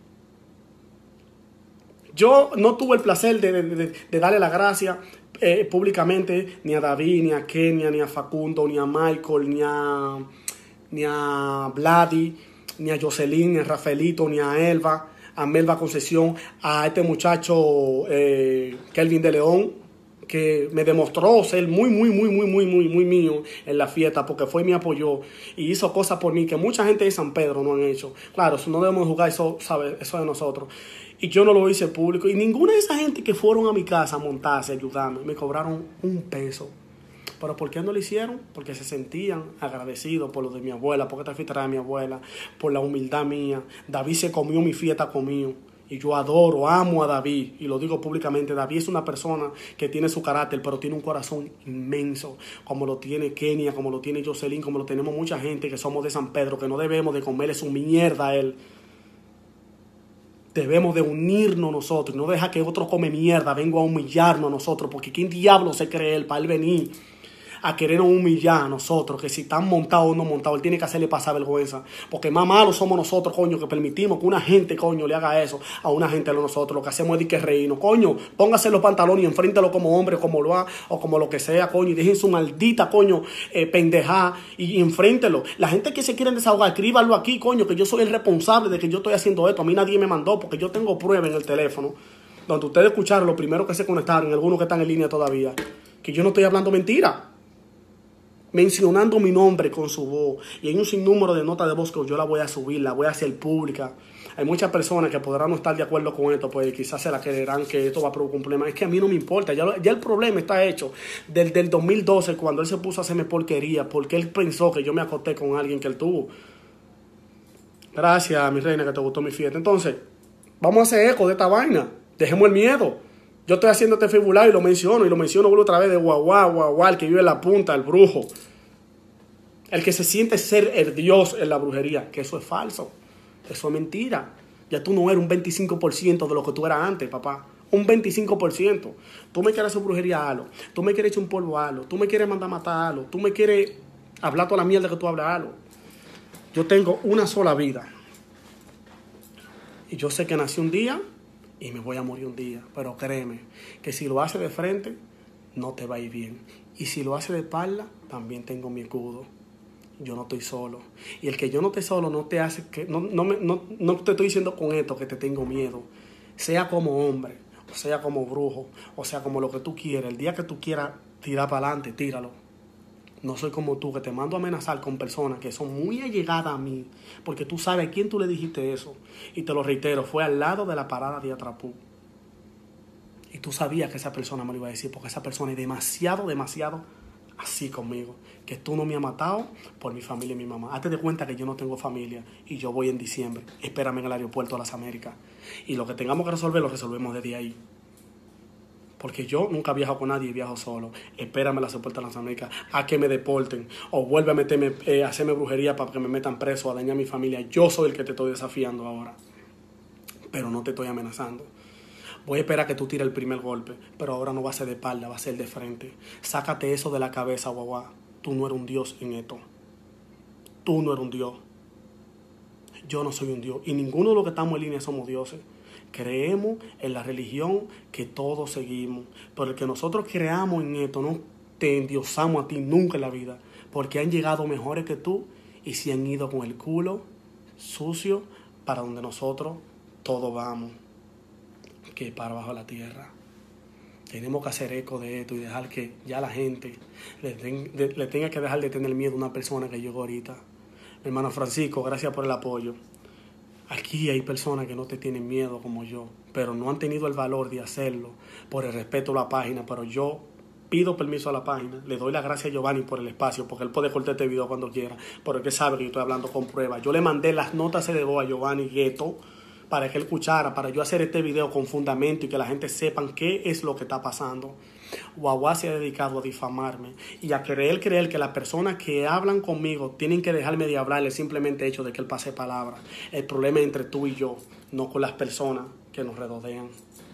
Yo no tuve el placer de, de, de, de darle las gracias eh, públicamente ni a David, ni a Kenia, ni a Facundo, ni a Michael, ni a... ni a Vladi, ni a Jocelyn, ni a Rafaelito, ni a Elba, a Melba Concesión, a este muchacho eh, Kelvin de León, que me demostró ser muy, muy, muy, muy, muy, muy, muy mío en la fiesta, porque fue y me apoyó y hizo cosas por mí que mucha gente de San Pedro no han hecho. Claro, no debemos jugar eso, ¿sabe? Eso de nosotros. Y yo no lo hice público. Y ninguna de esa gente que fueron a mi casa a montarse, a ayudarme, me cobraron un peso. ¿Pero por qué no lo hicieron? Porque se sentían agradecidos por lo de mi abuela, porque esta fiesta era de mi abuela, por la humildad mía. David se comió mi fiesta conmigo. Y yo adoro, amo a David. Y lo digo públicamente, David es una persona que tiene su carácter, pero tiene un corazón inmenso. Como lo tiene Kenia, como lo tiene Jocelyn, como lo tenemos mucha gente que somos de San Pedro, que no debemos de comerle su mierda a él. Debemos de unirnos nosotros. No dejar que otro come mierda venga a humillarnos a nosotros. Porque ¿quién diablo se cree él para él venir a querernos humillar a nosotros, que si están montados o no montados, él tiene que hacerle pasar vergüenza. Porque más malos somos nosotros, coño, que permitimos que una gente, coño, le haga eso a una gente de nosotros. Lo que hacemos es de que reírnos. Coño, póngase los pantalones y enfréntelo como hombre, como lo ha, o como lo que sea, coño, y dejen su maldita, coño, eh, pendejá y, y enfréntelo. La gente que se quieren desahogar, escríbanlo aquí, coño, que yo soy el responsable de que yo estoy haciendo esto. A mí nadie me mandó porque yo tengo prueba en el teléfono. Donde ustedes escucharon, los primeros que se conectaron, algunos que están en línea todavía, que yo no estoy hablando mentira, mencionando mi nombre con su voz. Y hay un sinnúmero de notas de voz que yo la voy a subir, la voy a hacer pública. Hay muchas personas que podrán no estar de acuerdo con esto, pues quizás se la creerán que esto va a provocar un problema. Es que a mí no me importa, ya, ya el problema está hecho. Desde el dos mil doce, cuando él se puso a hacerme porquería, porque él pensó que yo me acosté con alguien que él tuvo. Gracias, mi reina, que te gustó mi fiesta. Entonces, vamos a hacer eco de esta vaina. Dejemos el miedo. Yo estoy haciendo este fibulario y lo menciono, y lo menciono otra vez de guaguá, guaguá, el que vive en la punta, el brujo. El que se siente ser el Dios en la brujería, que eso es falso. Eso es mentira. Ya tú no eres un veinticinco por ciento de lo que tú eras antes, papá. Un veinticinco por ciento. Tú me quieres hacer brujería, halo. Tú me quieres echar un polvo, halo. Tú me quieres mandar a matar, halo. Tú me quieres hablar toda la mierda que tú hablas, halo. Yo tengo una sola vida. Y yo sé que nací un día y me voy a morir un día. Pero créeme, que si lo hace de frente, no te va a ir bien. Y si lo hace de espalda, también tengo mi escudo. Yo no estoy solo. Y el que yo no esté solo no te hace que... No, no, me, no, no te estoy diciendo con esto que te tengo miedo. Sea como hombre, o sea como brujo, o sea como lo que tú quieras. El día que tú quieras tirar para adelante, tíralo. No soy como tú, que te mando a amenazar con personas que son muy allegadas a mí. Porque tú sabes a quién tú le dijiste eso. Y te lo reitero, fue al lado de la parada de Atrapú. Y tú sabías que esa persona me lo iba a decir, porque esa persona es demasiado, demasiado así conmigo. Que tú no me has matado por mi familia y mi mamá. Hazte de cuenta que yo no tengo familia y yo voy en diciembre. Espérame en el aeropuerto de las Américas. Y lo que tengamos que resolver, lo resolvemos desde ahí. Porque yo nunca he viajado con nadie y viajo solo. Espérame en la aeropuerto de las Américas a que me deporten. O vuelve a meterme, eh, a hacerme brujería para que me metan preso, a dañar a mi familia. Yo soy el que te estoy desafiando ahora. Pero no te estoy amenazando. Voy a esperar que tú tires el primer golpe, pero ahora no va a ser de espalda, va a ser de frente. Sácate eso de la cabeza, guagua. Tú no eres un Dios en esto. Tú no eres un Dios. Yo no soy un Dios. Y ninguno de los que estamos en línea somos dioses. Creemos en la religión que todos seguimos. Pero el que nosotros creamos en esto, no te endiosamos a ti nunca en la vida. Porque han llegado mejores que tú y se han ido con el culo sucio para donde nosotros todos vamos. Que para abajo de la tierra. Tenemos que hacer eco de esto y dejar que ya la gente le, den, de, le tenga que dejar de tener miedo a una persona que llegó ahorita. Mi hermano Francisco, gracias por el apoyo. Aquí hay personas que no te tienen miedo como yo, pero no han tenido el valor de hacerlo por el respeto a la página. Pero yo pido permiso a la página, le doy las gracias a Giovanni por el espacio, porque él puede cortar este video cuando quiera, pero él sabe que yo estoy hablando con pruebas. Yo le mandé las notas de voz a Giovanni Gueto para que él escuchara, para yo hacer este video con fundamento y que la gente sepan qué es lo que está pasando. Guagua se ha dedicado a difamarme y a querer creer que las personas que hablan conmigo tienen que dejarme de hablar el simplemente hecho de que él pase palabra. El problema es entre tú y yo, no con las personas que nos rodean.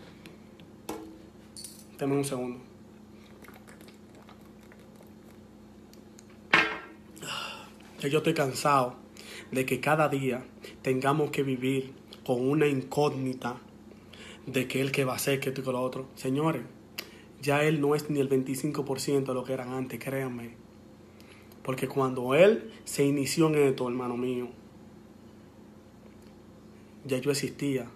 Deme un segundo. Que yo estoy cansado de que cada día tengamos que vivir con una incógnita de que él que va a hacer, que esto y que lo otro. Señores, ya él no es ni el veinticinco por ciento de lo que eran antes, créanme. Porque cuando él se inició en esto, hermano mío, ya yo existía.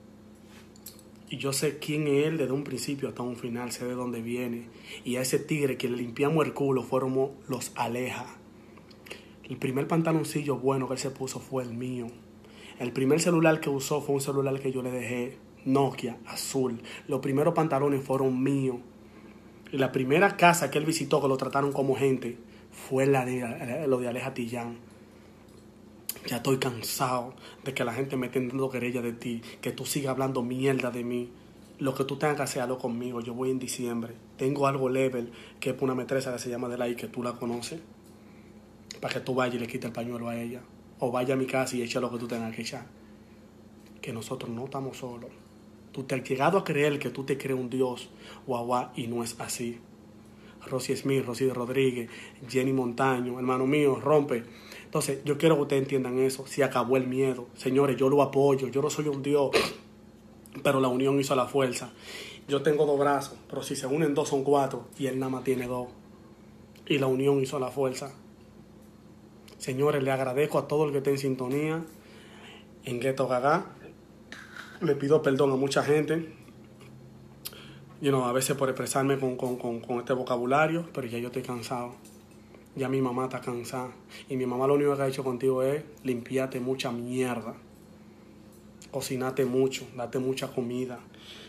Y yo sé quién es él desde un principio hasta un final, sé de dónde viene. Y a ese tigre que le limpiamos el culo fueron los Aleja. El primer pantaloncillo bueno que él se puso fue el mío. El primer celular que usó fue un celular que yo le dejé, Nokia, azul. Los primeros pantalones fueron míos. Y la primera casa que él visitó, que lo trataron como gente, fue la de, lo de Aleja Tillán. Ya estoy cansado de que la gente me esté dando querella de ti, que tú sigas hablando mierda de mí. Lo que tú tengas que hacerlo conmigo. Yo voy en diciembre. Tengo algo level, que es una metresa que se llama Delay, que tú la conoces. Para que tú vayas y le quites el pañuelo a ella. O vaya a mi casa y echa lo que tú tengas que echar. Que nosotros no estamos solos. Tú te has llegado a creer que tú te crees un Dios, guagua, y no es así. Rosy Smith, Rosy Rodríguez, Jenny Montaño, hermano mío, rompe. Entonces, yo quiero que ustedes entiendan eso. Se acabó el miedo. Señores, yo lo apoyo. Yo no soy un Dios, pero la unión hizo la fuerza. Yo tengo dos brazos, pero si se unen dos son cuatro y él nada más tiene dos. Y la unión hizo la fuerza. Señores, le agradezco a todo el que esté en sintonía en Ghetto Gaga. Le pido perdón a mucha gente, you know, a veces por expresarme con, con, con, con este vocabulario, pero ya yo estoy cansado. Ya mi mamá está cansada. Y mi mamá lo único que ha hecho contigo es limpiarte mucha mierda, cocinarte mucho, darte mucha comida.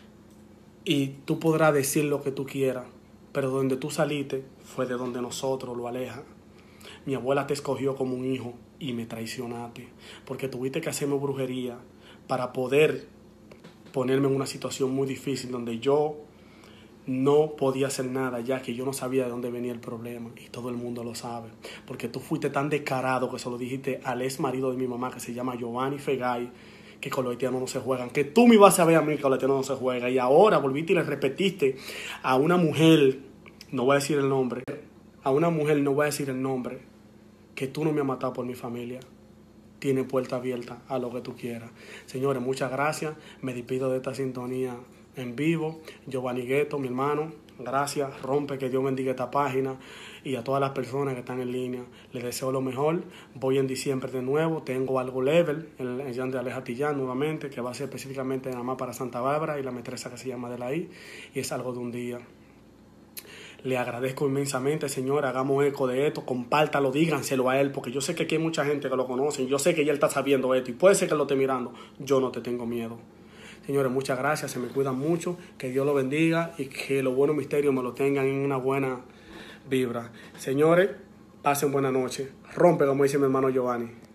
Y tú podrás decir lo que tú quieras, pero donde tú saliste fue de donde nosotros lo aleja. Mi abuela te escogió como un hijo y me traicionaste, porque tuviste que hacerme brujería para poder ponerme en una situación muy difícil donde yo no podía hacer nada, ya que yo no sabía de dónde venía el problema, y todo el mundo lo sabe, porque tú fuiste tan descarado que se lo dijiste al ex marido de mi mamá, que se llama Giovanni Fegay, que con los haitianos no se juegan, que tú me ibas a ver a mí que con los haitianos no se juega, y ahora volviste y le repetiste a una mujer, no voy a decir el nombre, a una mujer, no voy a decir el nombre, que tú no me has matado por mi familia. Tiene puerta abierta a lo que tú quieras. Señores, muchas gracias. Me despido de esta sintonía en vivo. Giovanni Ghetto, mi hermano, gracias. Rompe, que Dios bendiga esta página. Y a todas las personas que están en línea, les deseo lo mejor. Voy en diciembre de nuevo. Tengo algo level en el Jan de Aleja Tillán nuevamente, que va a ser específicamente nada más para Santa Bárbara y la metresa que se llama de la I. Y es algo de un día. Le agradezco inmensamente, señor, hagamos eco de esto, compártalo, díganselo a él, porque yo sé que aquí hay mucha gente que lo conoce, yo sé que ya él está sabiendo esto, y puede ser que lo esté mirando, yo no te tengo miedo. Señores, muchas gracias, se me cuidan mucho, que Dios lo bendiga, y que los buenos misterios me lo tengan en una buena vibra. Señores, pasen buena noche. Rompe, como dice mi hermano Giovanni.